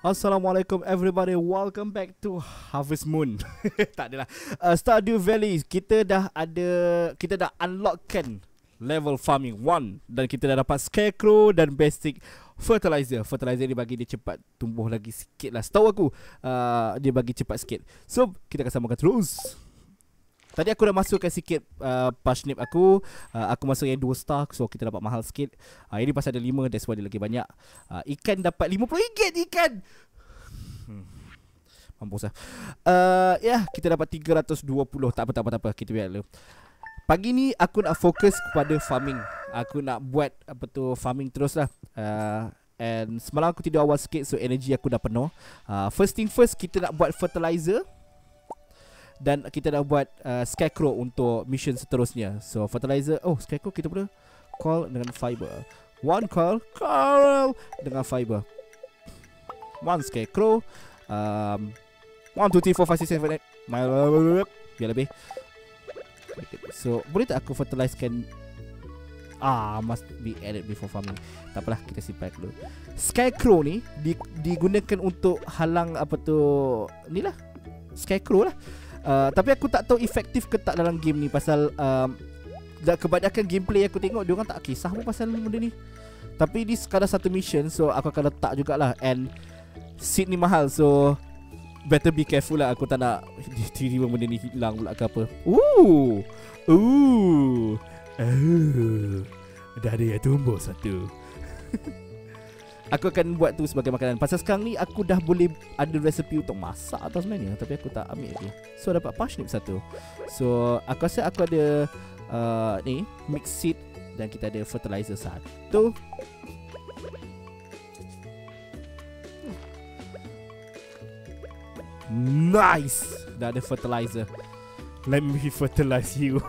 Assalamualaikum everybody, welcome back to Harvest Moon. Tak adalah Stardew Valley. Kita dah unlockkan level farming 1 dan kita dah dapat scarecrow dan basic fertilizer. Fertilizer ni bagi dia cepat tumbuh lagi sikit lah. Setahu aku dia bagi cepat sikit. So kita akan sambungkan terus. Tadi aku dah masukkan sikit parsnip aku. Aku masuk yang 2 star, so kita dapat mahal sikit. Ini pasal ada 5, that's why dia lagi banyak. Ikan dapat RM50 ikan. Mampus lah. Kita dapat 320. Tak apa, kita biar dulu. Pagi ni aku nak fokus kepada farming. Aku nak buat farming terus lah. And semalam aku tidur awal sikit, so energy aku dah penuh. First thing first, kita nak buat fertilizer. Dan kita dah buat scarecrow untuk mission seterusnya. So fertilizer, scarecrow kita boleh call dengan fiber. One call dengan fiber. One scarecrow. 1, 2, 3, 4, 5, 6, 7, 8. Biar lebih. So boleh tak aku fertilizekan? Must be added before farming. Tak apalah, kita simpan dulu. Scarecrow ni digunakan untuk halang ni lah, scarecrow lah. Tapi aku tak tahu efektif ke tak dalam game ni. Pasal kebanyakan gameplay aku tengok, diorang tak kisah pun pasal benda ni. Tapi ni sekadar satu mission, so aku akan letak jugalah. And seed ni mahal, so better be careful lah. Aku tak nak tiba-tiba benda ni hilang pula ke apa. Dah ada yang tumbuh satu. Aku akan buat tu sebagai makanan. Pasal sekarang ni aku dah boleh ada resepi untuk masak atau sebenarnya, tapi aku tak ambil lagi. So dapat parsnip satu. So aku rasa aku ada ni mix seed dan kita ada fertilizer satu. Nice. Dah ada fertilizer. Let me fertilize you.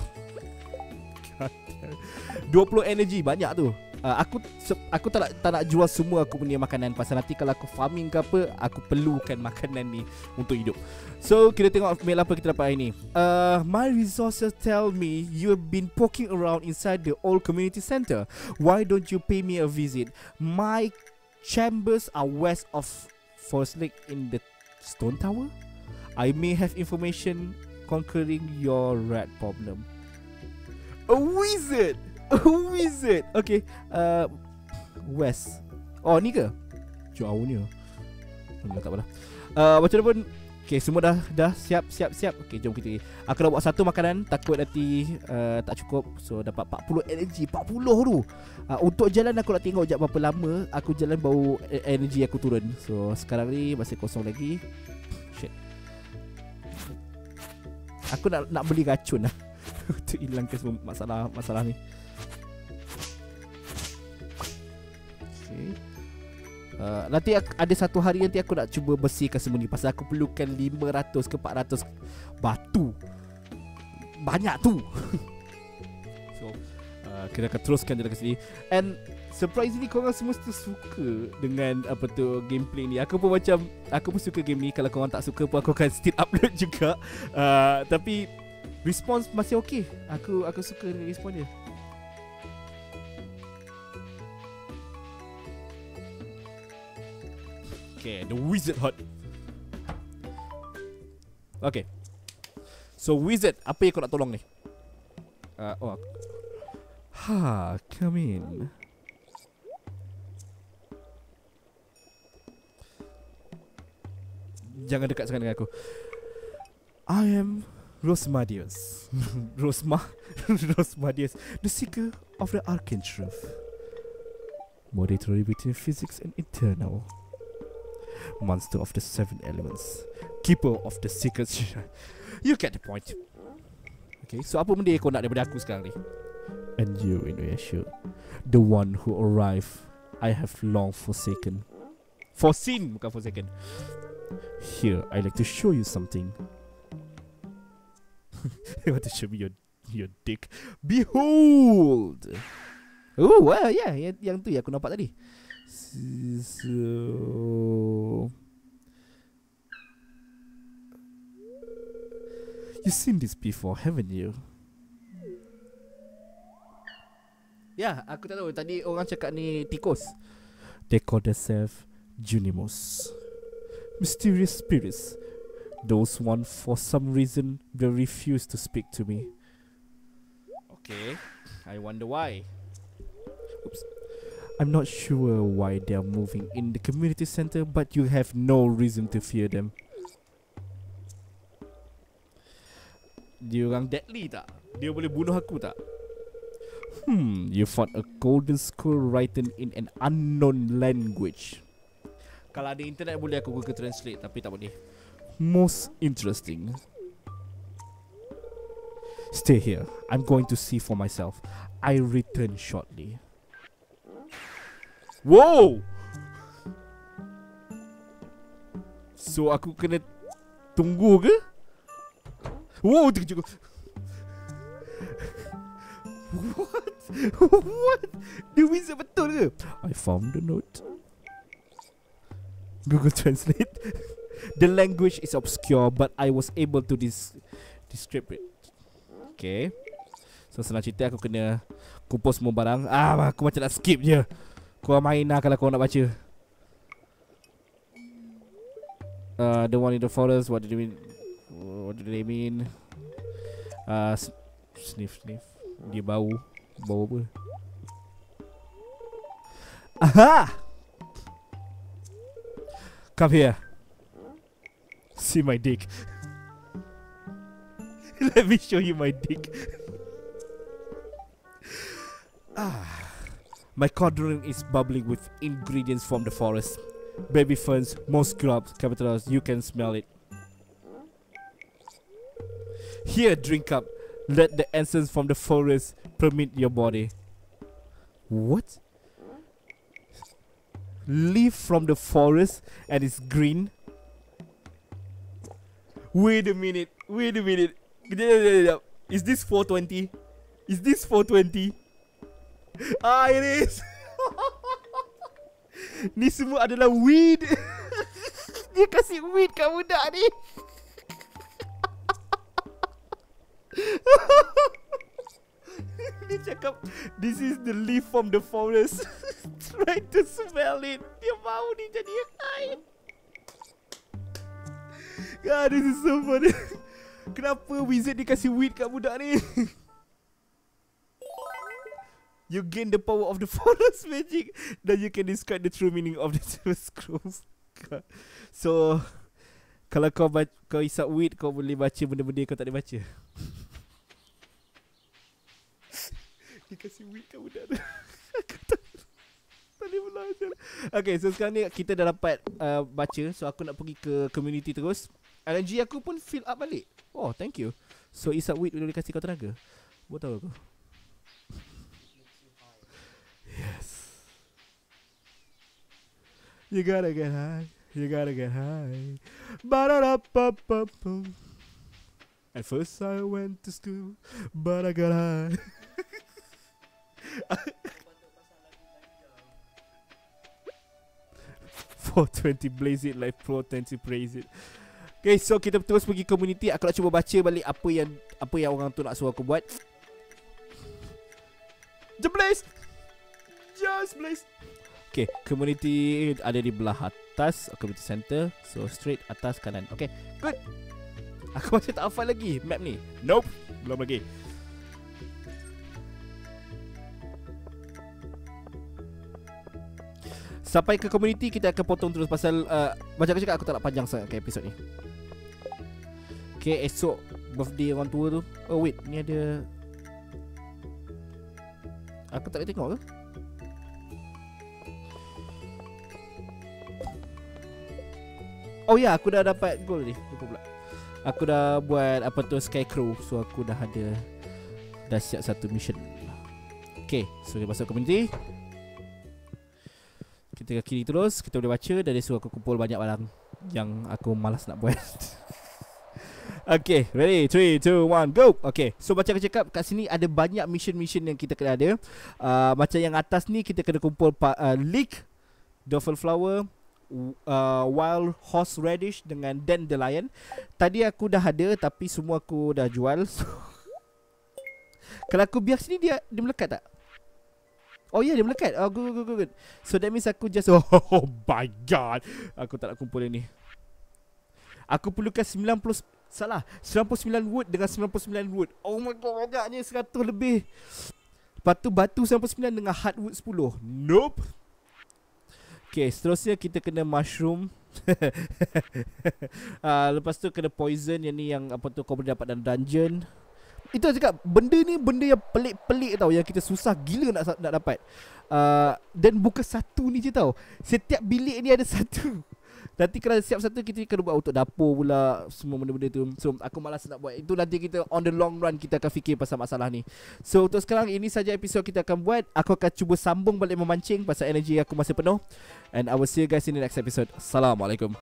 20 energy, banyak tu. Aku tak nak jual semua aku punya makanan. Pasal nanti kalau aku farming ke apa, aku perlukan makanan ni untuk hidup. So kita tengok mail apa kita dapat hari ni. My resources tell me you have been poking around inside the old community center. Why don't you pay me a visit? My chambers are west of Forest Lake in the Stone Tower. I may have information conquering your rat problem. A wizard. Okay. West. Ni ke? Jauhnya. Tak apalah. Macam mana pun. Okay, semua dah siap. Okay, jom kita. Aku dah buat satu makanan. Takut nanti tak cukup. So dapat 40 energy. 40 tu. Untuk jalan aku nak tengok sekejap berapa lama aku jalan bau energy aku turun. So sekarang ni masih kosong lagi. Shit. Aku nak beli racun lah untuk hilangkan semua masalah ni. Nanti ada satu hari nanti aku nak cuba bersihkan semua ni. Pasal aku perlukan 500 ke 400 batu. Banyak tu. So kita akan teruskan jalan ke sini. And surprisingly korang semua suka dengan gameplay ni. Aku pun suka game ni. Kalau korang tak suka pun aku akan still upload juga. Tapi response masih okay. Aku suka dengan response dia. Okay, the wizard hut. Okay. So wizard, apa yang kau nak tolong ni? Come in. Jangan dekat sangat dengan aku. I am Rosmadius. Rosmadius, the seeker of the arcane truth. Moderatory between physics and eternal. Monster of the 7 elements. Keeper of the secrets. You get the point. Okay, so apa benda yang kau nak daripada aku sekarang ni? And you, Inuyasha, the one who arrived, I have long forsaken. Foreseen, bukan forsaken. Here, I like to show you something. You want to show me your dick? Behold! Yang tu yang aku nampak tadi. So you've seen this before, haven't you? Ya, aku tak tahu. Tadi orang cakap ni tikus. They call themselves Junimos. Mysterious spirits. Those one for some reason they refuse to speak to me. Okay, I wonder why. Oops. I'm not sure why they are moving in the community center, but you have no reason to fear them. Dia orang deadly tak? Dia boleh bunuh aku tak? You fought a golden skull written in an unknown language. Kalau ada internet boleh aku Google Translate, tapi tak boleh. Most interesting. Stay here. I'm going to see for myself. I return shortly. Wow! So aku kena tunggu ke? Wow, tunggu. What? What? Dia wizard betul ke? I found the note. Google Translate. The language is obscure, but I was able to describe it. Okay. So senang cerita aku kena kumpul semua barang. Aku macam nak skip je. Kau main lah kalau kau nak baca. The one in the forest. What do they mean? What do they mean? Sniff. Dia bau. Bau apa? Aha! Come here. See my dick. Let me show you my dick. My cauldron is bubbling with ingredients from the forest. Baby ferns, moss grubs, capitals, you can smell it. Here, drink up. Let the essence from the forest permeate your body. What? Leaf from the forest and it's green. Wait a minute. Is this 420? Is this 420? It is. Ni semua adalah weed. Dia kasih weed kat budak ni. Dia cakap, this is the leaf from the forest. Try to smell it. Dia bau ni jadi high. God, this is so funny. Kenapa wizard dia kasih weed kat budak ni? You gain the power of the forest magic. Then you can describe the true meaning of the seven scrolls. So kalau kau isap weed, kau boleh baca benda-benda yang kau tak boleh baca. Dia kasih weed kat budak tu. Tak boleh belajar. Okay, so sekarang ni kita dah dapat baca. So aku nak pergi ke community terus. Energy aku pun fill up balik. Oh, thank you. So isap weed boleh kasih kau tenaga. Buat tahu aku. Yes. You gotta get high. You gotta get high. Ba-da-da-ba-ba-boom. At first I went to school, but I got high. 420 blaze it like 420 praise it. Okay, so kita terus pergi community. Aku nak cuba baca balik apa yang orang tu nak suruh aku buat. Just blaze. Okay, community ada di belah atas, community center. So straight atas kanan. Okay, good. Aku masih tak hafal lagi map ni. Nope, belum lagi. Sampai ke community kita akan potong terus pasal macam aku cakap aku tak nak panjang sangat ke episod ni. Okay, esok birthday orang tua tu. Oh wait, ni ada. Aku tak boleh tengok ke? Oh ya, aku dah dapat goal ni. Lupa pula. Aku dah buat apa tu Scarecrow. So aku dah ada. Dah siap satu mission. Okay, so kita masuk community. Kita ke kiri terus. Kita boleh baca. Dan dia suruh aku kumpul banyak barang yang aku malas nak buat. Okay, ready? 3, 2, 1, go. Okay, so macam aku cakap, kat sini ada banyak mission-mission yang kita kena ada. Macam yang atas ni kita kena kumpul leek, Duffel flower, wild horseradish dengan dandelion. Tadi aku dah ada tapi semua aku dah jual. So kalau aku biar sini dia melekat tak? Oh ya, dia melekat. Oh, good. So that means aku just oh my god. Aku tak nak kumpul ini. Aku perlukan 99 wood dengan 99 wood. Oh my god, banyaknya 100 lebih. Lepas tu batu 99 dengan hardwood 10. Nope. Okay, seterusnya kita kena mushroom. Lepas tu kena poison, yang ni yang apa tu kau boleh dapat dalam dungeon. Itu aku cakap, benda ni benda yang pelik-pelik tau, yang kita susah gila nak dapat. Dan bukan satu ni je tau. Setiap bilik ni ada satu. Nanti kalau siap satu, kita kena buat untuk dapur pula, semua benda-benda tu. So aku malas nak buat. Itu nanti kita on the long run kita akan fikir pasal masalah ni. So untuk sekarang ini saja episod kita akan buat. Aku akan cuba sambung balik memancing pasal energi aku masih penuh. And I will see you guys in the next episode. Assalamualaikum.